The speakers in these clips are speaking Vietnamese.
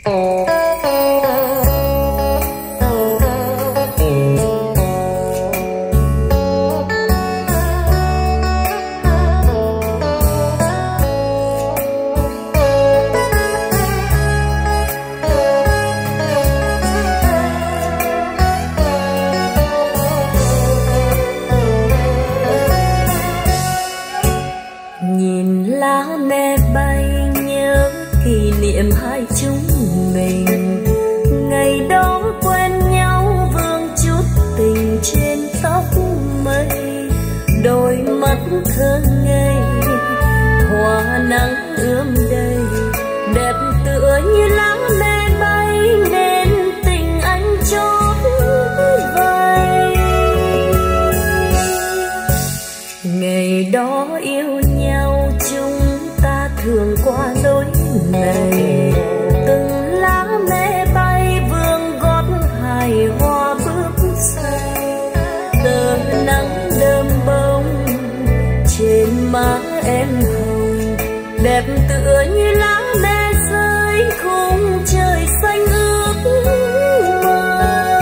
Hai chúng mình ngày đó quen nhau, vương chút tình trên tóc mây, đôi mắt thơ ngây hoa nắng ươm đầy, đẹp tựa như lá me bay nên tình anh chót vây. Ngày đó yêu nhau chúng ta thường qua lối này, từng lá me bay vương gót hài hoa bước say, tờ nắng đơm bông trên má em hồng, đẹp tựa như lá me rơi khung trời xanh ước mơ.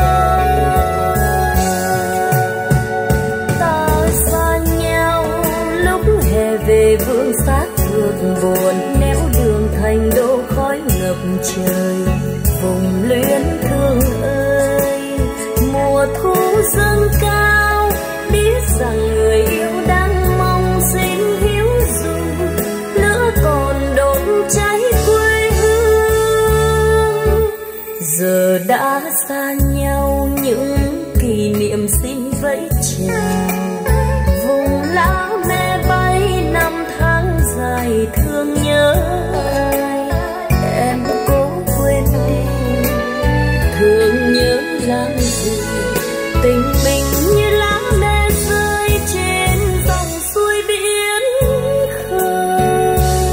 Ta xa nhau lúc hè về vương xác thường buồn, néo đường thành đô khói ngập trời, vùng luyến thương ơi. Mùa thu dâng cao, biết rằng người yêu đang mong xin hiếu dù, lửa còn đốt cháy quê hương. Giờ đã xa nhau những kỷ niệm xin vẫy chào, vùng lá me bay năm tháng dài thương nhớ ai. Em cố quên đi, thương nhớ làm gì, tình mình như lá me rơi trên dòng xuôi biển khơi.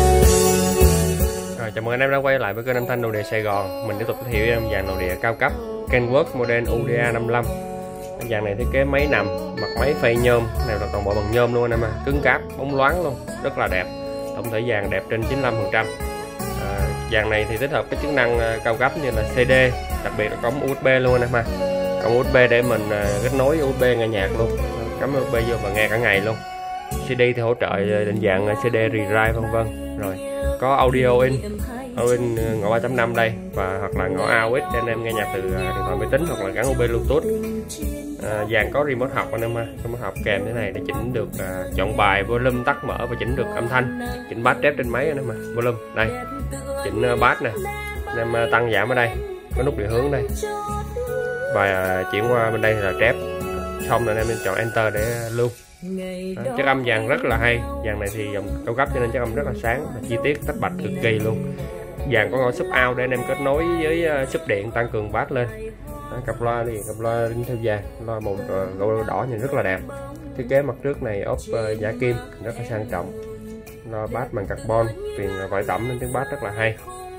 Chào mừng anh em đã quay lại với kênh âm thanh đồ địa Sài Gòn. Mình tiếp tục giới thiệu em dàn đồ địa cao cấp Kenworth model UDA 55. Dàn này thiết kế máy nằm, mặt máy phay nhôm, này là toàn bộ bằng nhôm luôn anh em ạ, cứng cáp, bóng loáng luôn, rất là đẹp. Tổng thể dàn đẹp trên 95%. Dàn này thì tích hợp cái chức năng cao cấp như là CD, đặc biệt là cổng USB luôn anh em ha. Cổng USB để mình kết nối USB nghe nhạc luôn, cắm USB vô và nghe cả ngày luôn. CD thì hỗ trợ định dạng CD rewrite vân vân. Rồi có audio in ngõ 3.5 đây, và hoặc là ngõ AUX để anh em nghe nhạc từ điện thoại máy tính hoặc là gắn USB Bluetooth. Dàn có remote học anh em ha, remote học kèm thế này để chỉnh được chọn bài, volume tắt mở và chỉnh được âm thanh, chỉnh bass trép trên máy anh em ha. Volume đây, chỉnh bass nè, anh em tăng giảm ở đây, có nút điều hướng đây, và chuyển qua bên đây là trép, xong rồi anh em chọn enter để lưu. Chất âm dàn rất là hay, dàn này thì dòng cao cấp cho nên chất âm rất là sáng và chi tiết tách bạch cực kỳ luôn. Dàn có ngõ sub out để anh em kết nối với sub điện tăng cường bass lên. Cặp loa thì cặp loa theo dàn, loa màu gỗ đỏ nhìn rất là đẹp. Thiết kế mặt trước này ốp giả kim rất là sang trọng, loa bass bằng carbon, viền vải tẩm nên tiếng bass rất là hay.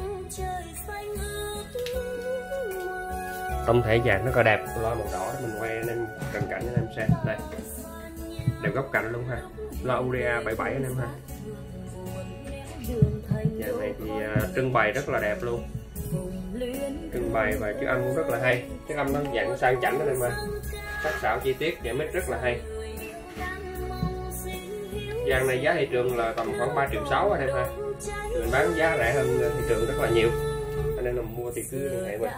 Tổng thể dàn rất là đẹp, loa màu đỏ mình quay anh em cận cảnh anh em xem đây, đẹp góc cạnh luôn ha. Loa UDA 77 anh em ha. Dàn này thì trưng bày rất là đẹp luôn, trưng bày và chất âm cũng rất là hay, chất âm nó dạng sang chảnh anh em ha, sắc sảo chi tiết và mic rất là hay. Dàn này giá thị trường là tầm khoảng 3,6 triệu anh em ha, mình bán giá rẻ hơn thị trường rất là nhiều, anh em nào mua thì cứ liên hệ mình.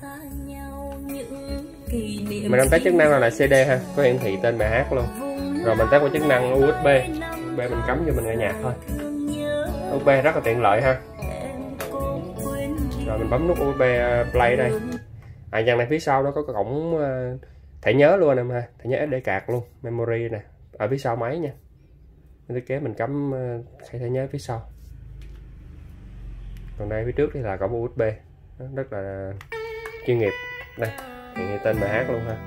Mình đang test chức năng là CD ha, có hiển thị tên bài hát luôn. Rồi mình test qua chức năng USB mình cắm cho mình nghe nhạc thôi. USB rất là tiện lợi ha. Rồi mình bấm nút USB play đây. Dàn này phía sau đó có cái cổng thẻ nhớ luôn anh em ha, thẻ nhớ SD card luôn, memory nè, ở phía sau máy nha. Thiết kế mình cắm thẻ nhớ phía sau. Còn đây phía trước thì là cổng USB, rất là chuyên nghiệp. Đây, hiện tên bài hát luôn ha.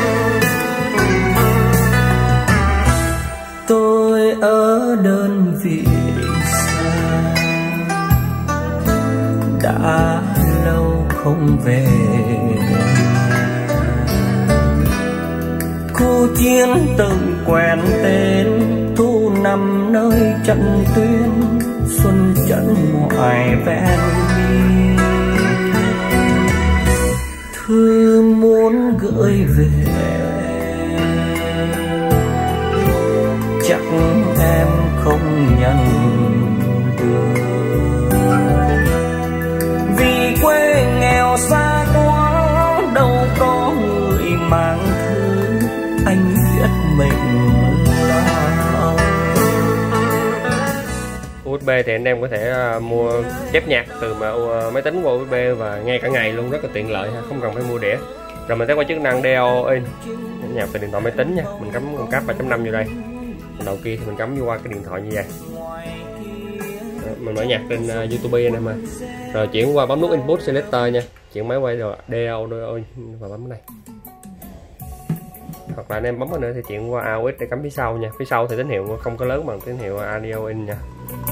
Tôi ở đơn vị về. Khu chiến từng quen tên, thu nằm nơi trận tuyến, xuân trận ngoài ven biên. Thư muốn gửi về, chắc em không nhận được, vì quê nghèo xa quá, đâu có người mang thư, anh viết mình lao. USB thì anh em có thể mua chép nhạc từ máy tính qua USB và nghe cả ngày luôn, rất là tiện lợi, không cần phải mua đĩa. Rồi mình tới qua chức năng DAO in nhạc từ điện thoại máy tính nha, mình cắm con cáp 3.5 vô đây, đầu kia thì mình cắm vô qua cái điện thoại như vậy. Mình mở nhạc trên YouTube anh em ơi. Rồi chuyển qua bấm nút Input Selector nha, chuyển máy quay rồi DAO và bấm cái này. Hoặc là anh em bấm vào nữa thì chuyển qua AUX để cắm phía sau nha. Phía sau thì tín hiệu không có lớn bằng tín hiệu audio in nha.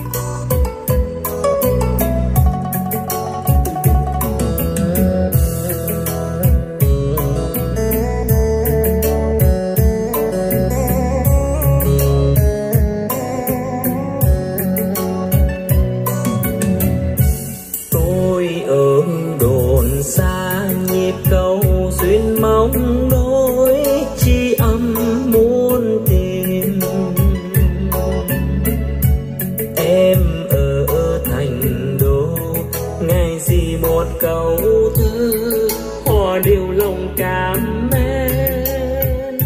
Tôi ở đồn xa nhịp cầu duyên mong nối, chi âm muốn tìm em ở thành đô. Ngày gì một câu thư hòa điều lòng cảm em,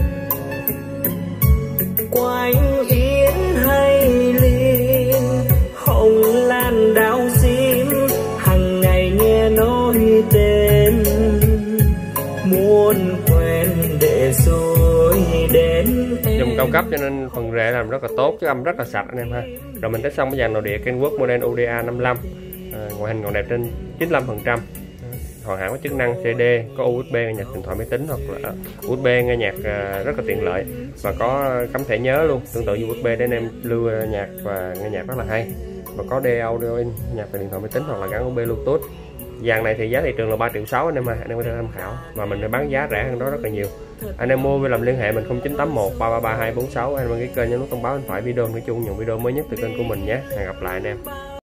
quanh yến hay liên hồng lan đào sim, hằng ngày nghe nói tên, muốn quen để rồi đến em. Dùng cao cấp cho nên phần rễ làm rất là tốt, cái âm rất là sạch anh em ha. Rồi mình test xong cái dàn nội địa Kenworth model UDA 55, ngoại hình còn đẹp trên 95%. Hoàn hảo có chức năng CD, có USB nghe nhạc điện thoại máy tính, hoặc là USB nghe nhạc rất là tiện lợi, và có cắm thẻ nhớ luôn, tương tự như USB để anh em lưu nhạc và nghe nhạc rất là hay. Và có audio in nhạc từ điện thoại máy tính hoặc là gắn USB Bluetooth. Dàn này thì giá thị trường là 3,6 triệu anh em ơi, anh em có thể tham khảo, và mình bán giá rẻ hơn đó rất là nhiều. Anh em mua với làm liên hệ mình 0981 333 246, anh em đăng ký kênh nhấn nút thông báo bên phải video nói chung nhận video mới nhất từ kênh của mình nhé. Hẹn gặp lại anh em.